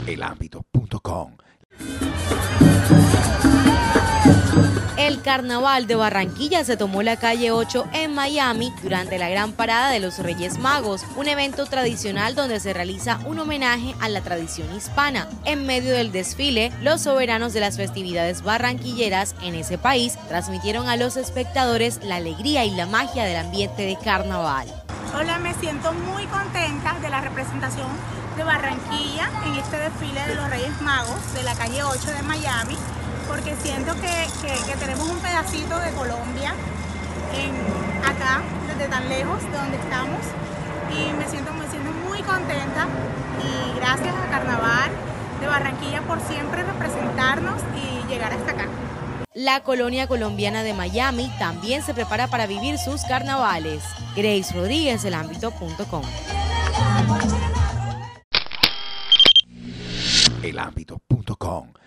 elambito.com. El Carnaval de Barranquilla se tomó la calle 8 en Miami durante la Gran Parada de los Reyes Magos, un evento tradicional donde se realiza un homenaje a la tradición hispana. En medio del desfile, los soberanos de las festividades barranquilleras en ese país transmitieron a los espectadores la alegría y la magia del ambiente de carnaval. Hola, me siento muy contenta de la representación de Barranquilla en este desfile de los Reyes Magos de la calle 8 de Miami, porque siento que tenemos un pedacito de Colombia acá, desde tan lejos de donde estamos, y me siento muy contenta, y gracias a Carnaval de Barranquilla por siempre representarnos y llegar hasta acá. La colonia colombiana de Miami también se prepara para vivir sus carnavales. Grace Rodríguez, elambito.com. elambito.com.